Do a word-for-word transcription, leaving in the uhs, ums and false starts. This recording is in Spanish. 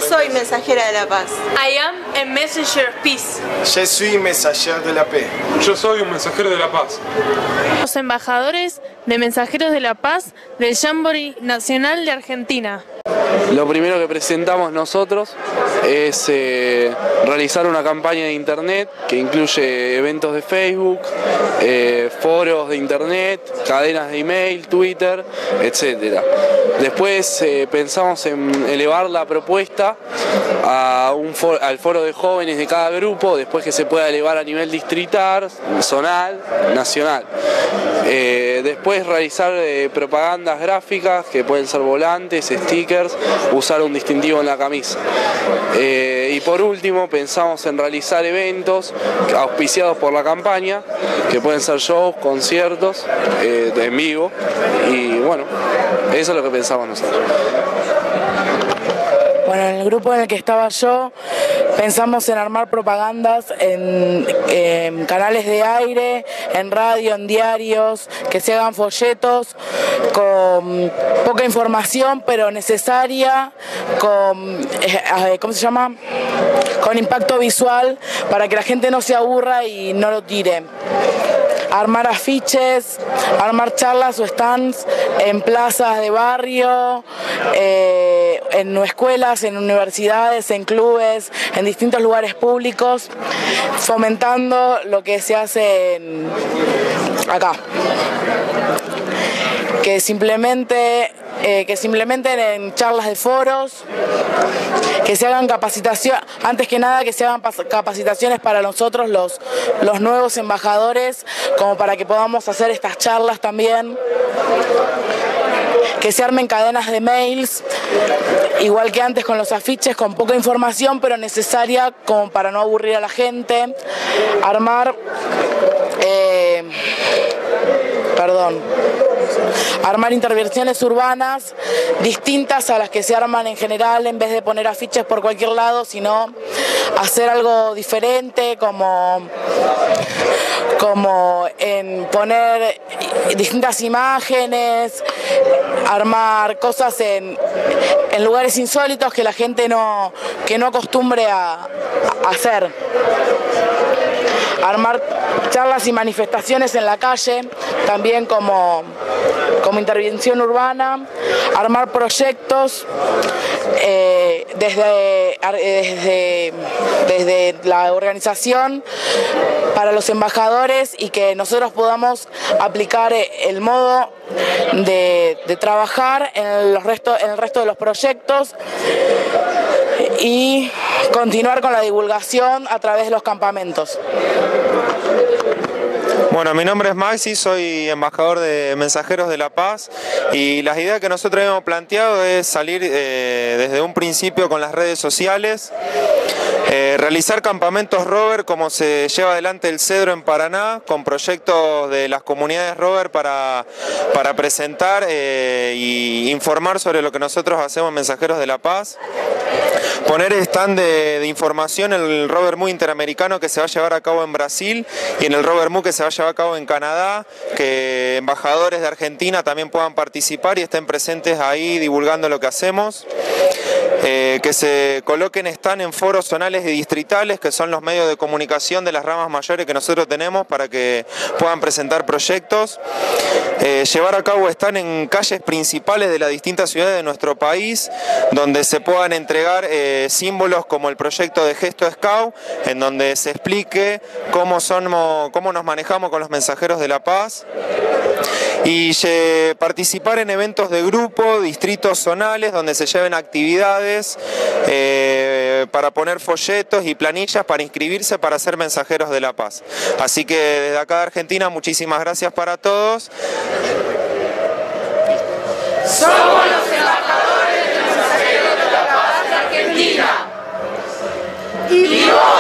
soy mensajera de la paz. I am a messenger of peace. Je suis messager de la paix. Yo soy un mensajero de la paz. Los embajadores de Mensajeros de la Paz del Jamboree Nacional de Argentina. Lo primero que presentamos nosotros es eh, realizar una campaña de internet que incluye eventos de Facebook, eh, foros de internet, cadenas de email, Twitter, etcétera. Después eh, pensamos en elevar la propuesta a un for al foro de jóvenes de cada grupo, después que se pueda elevar a nivel distrital, zonal, nacional. Eh, después realizar eh, propagandas gráficas que pueden ser volantes, stickers, usar un distintivo en la camisa. Eh, y por último pensamos en realizar eventos auspiciados por la campaña, que pueden ser shows, conciertos eh, en vivo, y bueno, eso es lo que pensamos nosotros. Bueno, en el grupo en el que estaba yo pensamos en armar propagandas en, en canales de aire, en radio, en diarios, que se hagan folletos con poca información pero necesaria, con, eh, ¿cómo se llama? Con impacto visual para que la gente no se aburra y no lo tire. Armar afiches, armar charlas o stands en plazas de barrio, eh, en escuelas, en universidades, en clubes, en distintos lugares públicos, fomentando lo que se hace en, acá. Que simplemente, eh, que se implementen en charlas de foros, que se hagan capacitaciones, antes que nada que se hagan capacitaciones para nosotros los, los nuevos embajadores, como para que podamos hacer estas charlas también, que se armen cadenas de mails, igual que antes con los afiches, con poca información pero necesaria como para no aburrir a la gente, armar, eh, perdón, armar intervenciones urbanas distintas a las que se arman en general, en vez de poner afiches por cualquier lado, sino hacer algo diferente, como, como en poner distintas imágenes, armar cosas en, en lugares insólitos que la gente no, que no acostumbre a, a hacer. Armar charlas y manifestaciones en la calle, también como, como intervención urbana, armar proyectos eh, desde, desde, desde la organización para los embajadores y que nosotros podamos aplicar el modo de, de trabajar en, los resto, en el resto de los proyectos y continuar con la divulgación a través de los campamentos. Bueno, mi nombre es Maxi, soy embajador de Mensajeros de la Paz y las ideas que nosotros hemos planteado es salir eh, desde un principio con las redes sociales, eh, realizar campamentos rover como se lleva adelante el Cedro en Paraná, con proyectos de las comunidades rover para, para presentar e informar sobre lo que nosotros hacemos en Mensajeros de la Paz. Poner stand de, de información en el Rover Mu Interamericano que se va a llevar a cabo en Brasil y en el Rover Mu que se va a llevar a cabo en Canadá, que embajadores de Argentina también puedan participar y estén presentes ahí divulgando lo que hacemos. Eh, que se coloquen stand en foros zonales y distritales, que son los medios de comunicación de las ramas mayores que nosotros tenemos para que puedan presentar proyectos. Eh, llevar a cabo stand en calles principales de las distintas ciudades de nuestro país, donde se puedan entregar eh, símbolos como el proyecto de Gesto Scout, en donde se explique cómo, somos, cómo nos manejamos con los mensajeros de la paz. Y eh, participar en eventos de grupo, distritos zonales, donde se lleven actividades eh, para poner folletos y planillas para inscribirse para ser mensajeros de la paz. Así que desde acá de Argentina, muchísimas gracias para todos. Somos los embajadores de Mensajeros de la Paz de Argentina. ¡Y viva!